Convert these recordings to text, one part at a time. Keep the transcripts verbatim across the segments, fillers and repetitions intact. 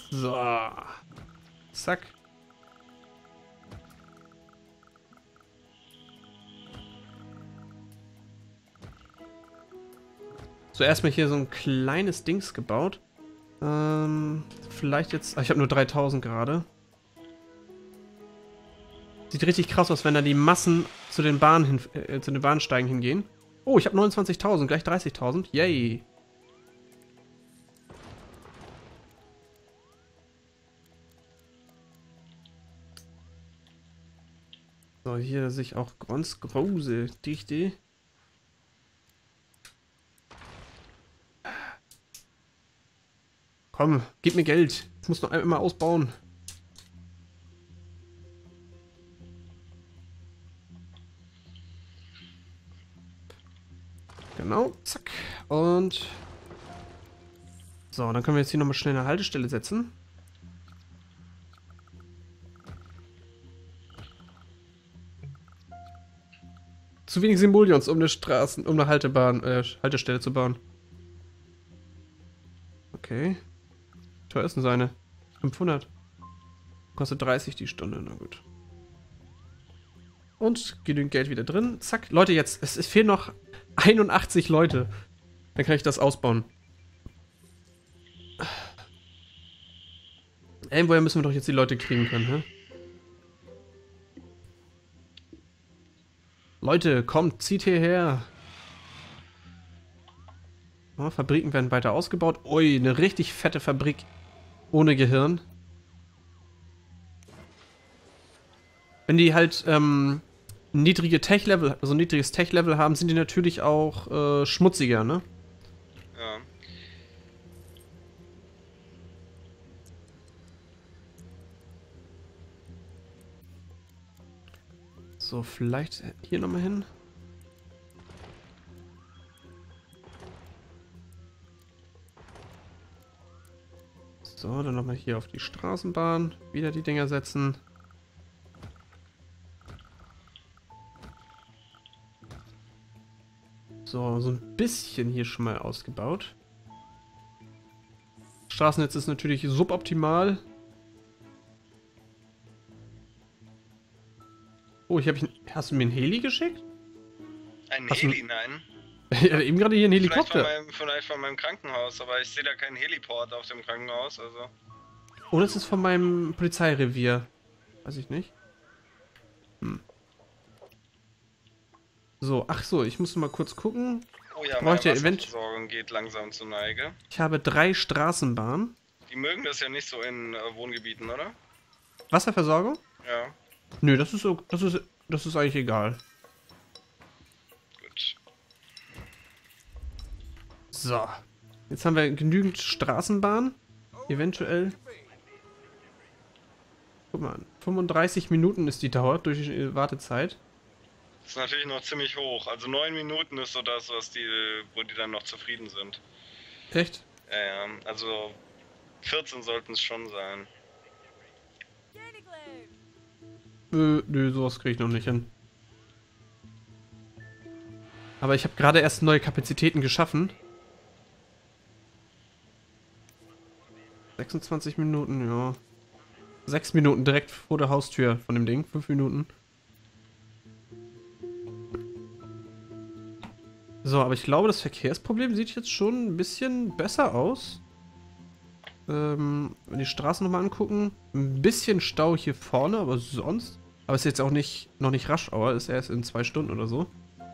So. Zack. So, erstmal hier so ein kleines Dings gebaut. Ähm, vielleicht jetzt... Ah, ich habe nur dreitausend gerade. Sieht richtig krass aus, wenn da die Massen zu den Bahnen hin, äh, zu den Bahnsteigen hingehen. Oh, ich habe neunundzwanzigtausend, gleich dreißigtausend. Yay. So, hier sich auch ganz große Dichte. Komm, gib mir Geld. Ich muss noch einmal ausbauen. Genau, zack. Und... So, dann können wir jetzt hier nochmal schnell eine Haltestelle setzen. Zu wenig Simoleons, um eine Straßen, um eine Haltebahn, äh, Haltestelle zu bauen. Okay. Wie teuer ist denn seine? fünfhundert. Kostet dreißig die Stunde, na gut. Und genügend Geld wieder drin. Zack. Leute, jetzt, es, es fehlen noch einundachtzig Leute. Dann kann ich das ausbauen. Irgendwoher müssen wir doch jetzt die Leute kriegen können, hä? Leute, kommt, zieht hierher. Oh, Fabriken werden weiter ausgebaut. Ui, eine richtig fette Fabrik ohne Gehirn. Wenn die halt ähm, niedrige Tech-Level, also ein niedriges Tech-Level haben, sind die natürlich auch äh, schmutziger, ne? Ja. So, vielleicht hier nochmal hin. So, dann nochmal hier auf die Straßenbahn. Wieder die Dinger setzen. So, so ein bisschen hier schon mal ausgebaut. Straßennetz ist natürlich suboptimal. Oh, ich habe ich. Hast du mir einen Heli geschickt? Ein Hast du- Heli, nein. Ja, eben gerade hier ein Vielleicht von, Helikopter. meinem, vielleicht von meinem Krankenhaus, aber ich sehe da keinen Heliport auf dem Krankenhaus, also. Oder ist es von meinem Polizeirevier? Weiß ich nicht. Hm. So, ach so, ich muss mal kurz gucken. Oh ja, meine Bräuchte event- Wasserversorgung geht langsam zur Neige. Ich habe drei Straßenbahnen. Die mögen das ja nicht so in äh, Wohngebieten, oder? Wasserversorgung? Ja, Nö, das ist so, das ist, das ist eigentlich egal. gut. So. Jetzt haben wir genügend Straßenbahn. Eventuell. Guck mal, fünfunddreißig Minuten ist die Dauer durch die Wartezeit. Das ist natürlich noch ziemlich hoch. Also neun Minuten ist so das, was die, wo die dann noch zufrieden sind. Echt? Ja, ja. Also vierzehn sollten es schon sein. Äh, nö, sowas kriege ich noch nicht hin. Aber ich habe gerade erst neue Kapazitäten geschaffen. sechsundzwanzig Minuten, ja. sechs Minuten direkt vor der Haustür von dem Ding. fünf Minuten. So, aber ich glaube, das Verkehrsproblem sieht jetzt schon ein bisschen besser aus. Ähm, wenn die Straßen nochmal angucken. Ein bisschen Stau hier vorne, aber sonst. Aber ist jetzt auch nicht noch nicht Rush-Hour, ist erst in zwei Stunden oder so.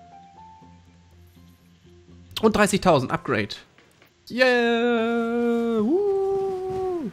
Und dreißigtausend, Upgrade. Yeah! Woo!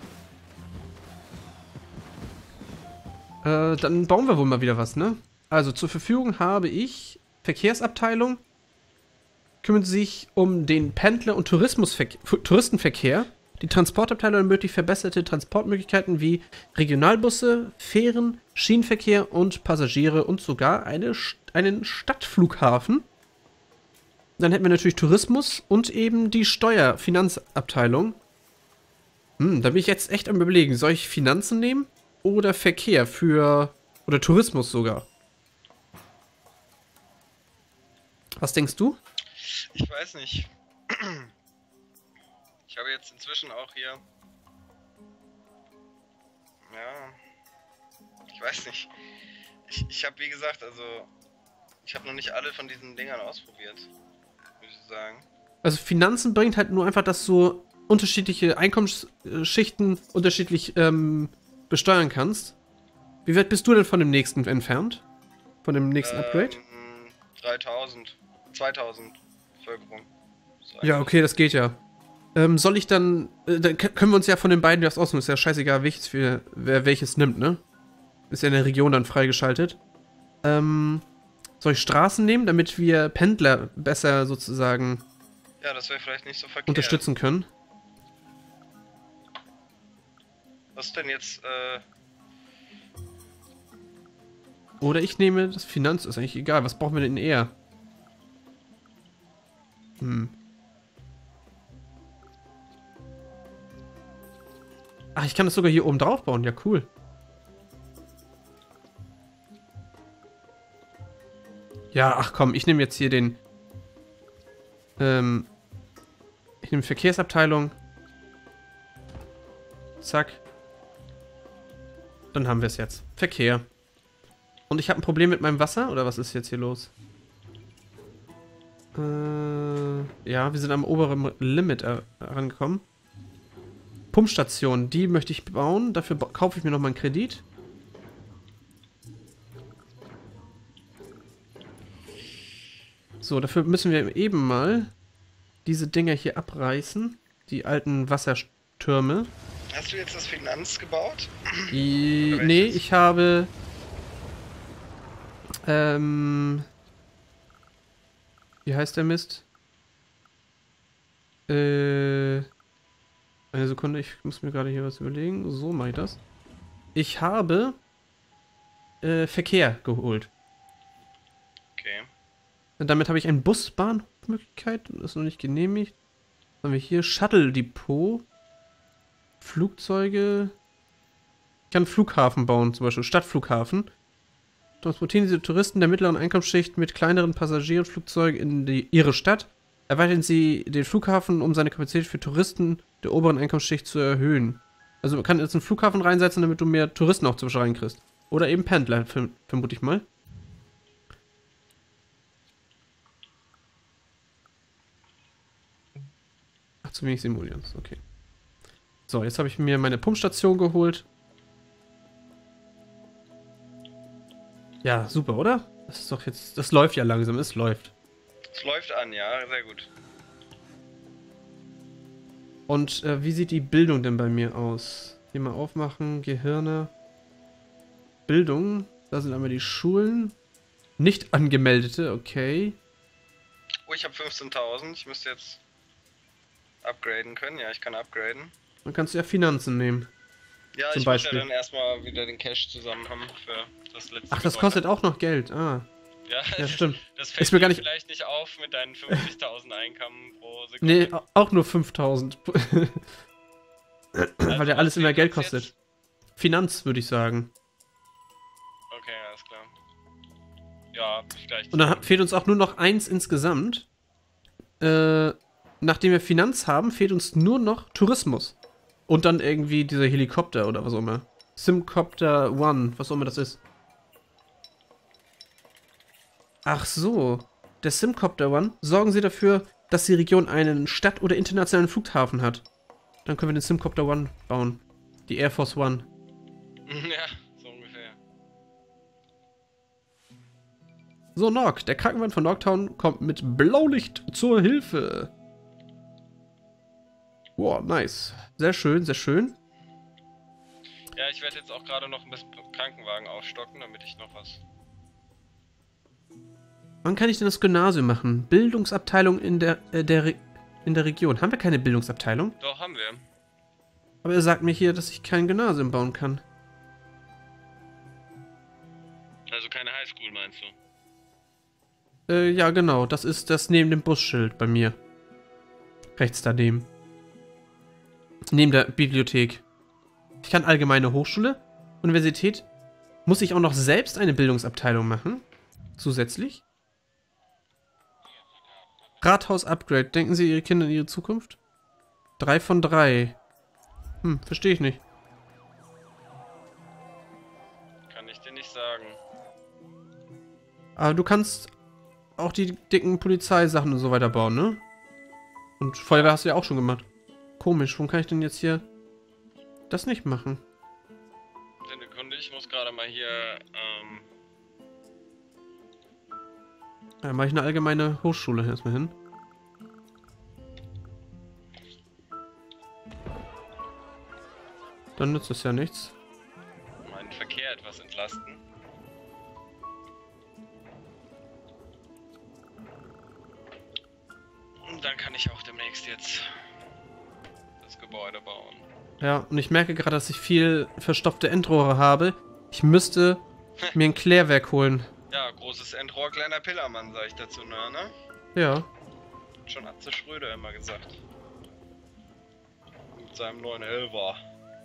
Äh, dann bauen wir wohl mal wieder was, ne? Also zur Verfügung habe ich Verkehrsabteilung. Kümmert sich um den Pendler- und Tourismusverkehr, Touristenverkehr. Die Transportabteilung ermöglicht verbesserte Transportmöglichkeiten wie Regionalbusse, Fähren, Schienenverkehr und Passagiere und sogar eine, einen Stadtflughafen. Dann hätten wir natürlich Tourismus und eben die Steuer-Finanzabteilung. Hm, da bin ich jetzt echt am Überlegen, soll ich Finanzen nehmen oder Verkehr für, oder Tourismus sogar? Was denkst du? Ich weiß nicht. Ich habe jetzt inzwischen auch hier Ja, ich weiß nicht. Ich, ich habe, wie gesagt, also ich habe noch nicht alle von diesen Dingern ausprobiert, würde ich sagen. Also Finanzen bringt halt nur einfach, dass du unterschiedliche Einkommensschichten unterschiedlich ähm, besteuern kannst. Wie weit bist du denn von dem nächsten entfernt? Von dem nächsten ähm, Upgrade? dreitausend, zweitausend Bevölkerung. So Ja, okay, das geht ja. Ähm, soll ich dann, äh, dann können wir uns ja von den beiden was aussuchen. Ist ja scheißegal, welches für, wer welches nimmt, ne? Ist ja in der Region dann freigeschaltet. Ähm, soll ich Straßen nehmen, damit wir Pendler besser sozusagen Ja, das wäre vielleicht nicht so verkehrt. unterstützen können? Was ist denn jetzt, äh... Oder ich nehme das Finanz, ist eigentlich egal. Was brauchen wir denn eher? Hm. Ach, ich kann das sogar hier oben drauf bauen. Ja, cool. Ja, ach komm, ich nehme jetzt hier den... Ähm... Ich nehme Verkehrsabteilung. Zack. Dann haben wir es jetzt. Verkehr. Und ich habe ein Problem mit meinem Wasser? Oder was ist jetzt hier los? Äh, ja, wir sind am oberen Limit herangekommen. Pumpstation, die möchte ich bauen. Dafür ba kaufe ich mir nochmal einen Kredit. So, dafür müssen wir eben mal diese Dinger hier abreißen. Die alten Wassertürme. Hast du jetzt das Finanz gebaut? I nee, ich habe... Ähm... Wie heißt der Mist? Äh... Eine Sekunde, ich muss mir gerade hier was überlegen. So mache ich das. Ich habe... Äh, Verkehr geholt. Okay. Und damit habe ich eine Busbahnmöglichkeit. Das ist noch nicht genehmigt. Was haben wir hier? Shuttle-Depot. Flugzeuge. Ich kann einen Flughafen bauen, zum Beispiel Stadtflughafen. Transportieren Sie Touristen der mittleren Einkommensschicht mit kleineren Passagierflugzeugen in die, ihre Stadt. Erweitern Sie den Flughafen, um seine Kapazität für Touristen der oberen Einkommensschicht zu erhöhen. Also man kann jetzt einen Flughafen reinsetzen, damit du mehr Touristen auch zum Beispiel reinkriegst. Oder eben Pendler, vermute ich mal. Ach, zu wenig Simoleons, okay. So, jetzt habe ich mir meine Pumpstation geholt. Ja, super, oder? Das ist doch jetzt... Das läuft ja langsam, es läuft. Es läuft an, ja, sehr gut. Und äh, wie sieht die Bildung denn bei mir aus? Hier mal aufmachen, Gehirne. Bildung, da sind einmal die Schulen. Nicht angemeldete, okay. Oh, ich habe fünfzehntausend, ich müsste jetzt upgraden können. Ja, ich kann upgraden. Dann kannst du ja Finanzen nehmen. Ja, Zum ich Beispiel. muss ja dann erstmal wieder den Cash zusammen haben für das letzte. Ach, das kostet auch noch Geld, ah. Ja, Ja, stimmt. Das fällt Ist mir gar dir nicht- vielleicht nicht auf mit deinen fünfzigtausend Einkommen pro Sekunde. Nee, au- auch nur fünftausend. Also, Weil ja was alles immer fehlt Geld uns kostet. jetzt? Finanz, würde ich sagen. Okay, alles klar. Ja, vielleicht. Und dann hat, fehlt uns auch nur noch eins insgesamt. Äh, nachdem wir Finanz haben, fehlt uns nur noch Tourismus. Und dann irgendwie dieser Helikopter oder was auch immer. Simcopter One, was auch immer das ist. Ach so. Der Simcopter One. Sorgen Sie dafür, dass die Region einen Stadt- oder internationalen Flughafen hat. Dann können wir den Simcopter One bauen. Die Air Force One. Ja, so ungefähr. So, Nog. Der Krankenwagen von Nogtown kommt mit Blaulicht zur Hilfe. Wow, nice. Sehr schön, sehr schön. Ja, ich werde jetzt auch gerade noch ein bisschen Krankenwagen aufstocken, damit ich noch was. Wann kann ich denn das Gymnasium machen? Bildungsabteilung in der, äh, der Re in der Region. Haben wir keine Bildungsabteilung? Doch, haben wir. Aber er sagt mir hier, dass ich kein Gymnasium bauen kann. Also keine Highschool, meinst du? Äh, ja, genau. Das ist das neben dem Busschild bei mir. Rechts daneben. Neben der Bibliothek. Ich kann allgemeine Hochschule, Universität. Muss ich auch noch selbst eine Bildungsabteilung machen? Zusätzlich? Rathaus-Upgrade. Denken Sie Ihre Kinder an ihre Zukunft? Drei von drei. Hm, verstehe ich nicht. sagen. Aber du kannst auch die dicken Polizeisachen und so weiter bauen, ne? Und Feuerwehr hast du ja auch schon gemacht. Komisch, warum kann ich denn jetzt hier das nicht machen? Sekunde, ich muss gerade mal hier, ähm... Da mache ich eine allgemeine Hochschule erstmal hin. Dann nützt es ja nichts. meinen Verkehr etwas entlasten. Und dann kann ich auch demnächst jetzt das Gebäude bauen. Ja, und ich merke gerade, dass ich viel verstopfte Endrohre habe. Ich müsste mir ein Klärwerk holen. Ja, großes Endrohr, kleiner Pillermann, sag ich dazu, ne? ne? Ja. Schon Atze Schröder immer gesagt. Mit seinem neuen Elfer.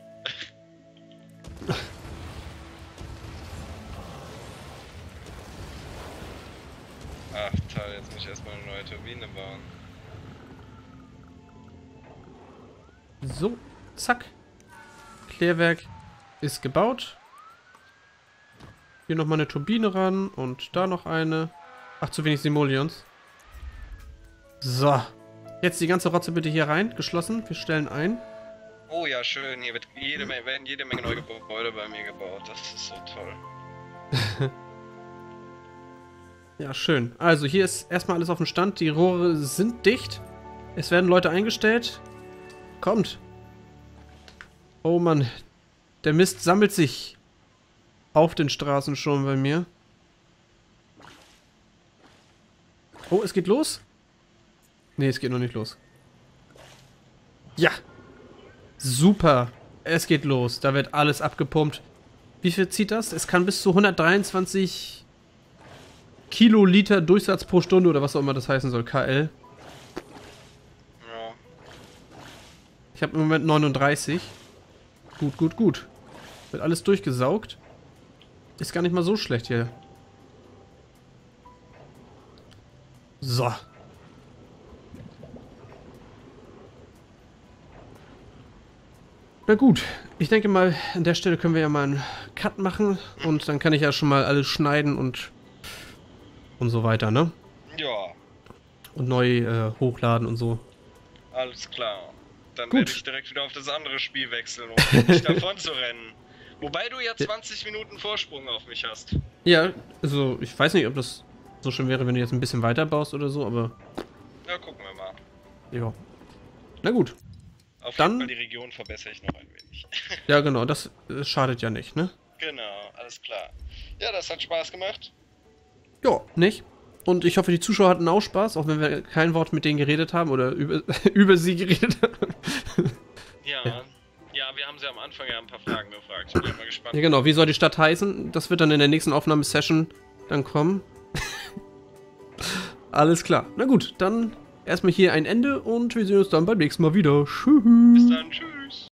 Ach toll, jetzt muss ich erstmal eine neue Turbine bauen. So, zack. Klärwerk ist gebaut. Hier nochmal eine Turbine ran und da noch eine. Ach, zu wenig Simoleons. So. Jetzt die ganze Rotze bitte hier rein. Geschlossen. Wir stellen ein. Oh ja, schön. Hier wird jede Menge, werden jede Menge neue Gebäude bei mir gebaut. Das ist so toll. Ja, schön. Also hier ist erstmal alles auf dem Stand. Die Rohre sind dicht. Es werden Leute eingestellt. Kommt. Oh Mann. Der Mist sammelt sich auf den Straßen schon bei mir. Oh, es geht los? Nee, es geht noch nicht los. Ja. Super. Es geht los. Da wird alles abgepumpt. Wie viel zieht das? Es kann bis zu hundertdreiundzwanzig Kiloliter Durchsatz pro Stunde oder was auch immer das heißen soll. K L. Ja. Ich habe im Moment neununddreißig. Gut, gut, gut. Wird alles durchgesaugt. Ist gar nicht mal so schlecht hier. So. Na gut, ich denke mal, an der Stelle können wir ja mal einen Cut machen und dann kann ich ja schon mal alles schneiden und und so weiter, ne? Ja. Und neu äh, hochladen und so. Alles klar. Dann Gut. werde ich direkt wieder auf das andere Spiel wechseln, um nicht davon zu rennen. Wobei du ja zwanzig Minuten Vorsprung auf mich hast. Ja, also ich weiß nicht, ob das so schön wäre, wenn du jetzt ein bisschen weiter baust oder so, aber... Ja, gucken wir mal. Ja. Na gut. Auf Dann- jeden Fall die Region verbessere ich noch ein wenig. Ja, genau, das äh, schadet ja nicht, ne? Genau, alles klar. Ja, das hat Spaß gemacht. Ja, nicht? Und ich hoffe, die Zuschauer hatten auch Spaß, auch wenn wir kein Wort mit denen geredet haben oder über, über sie geredet haben. Ja. Ja, wir haben sie am Anfang ja ein paar Fragen gefragt. Ich bin ja mal gespannt. Ja, genau. Wie soll die Stadt heißen? Das wird dann in der nächsten Aufnahmesession dann kommen. Alles klar. Na gut, dann erstmal hier ein Ende und wir sehen uns dann beim nächsten Mal wieder. Tschüss. Bis dann, tschüss.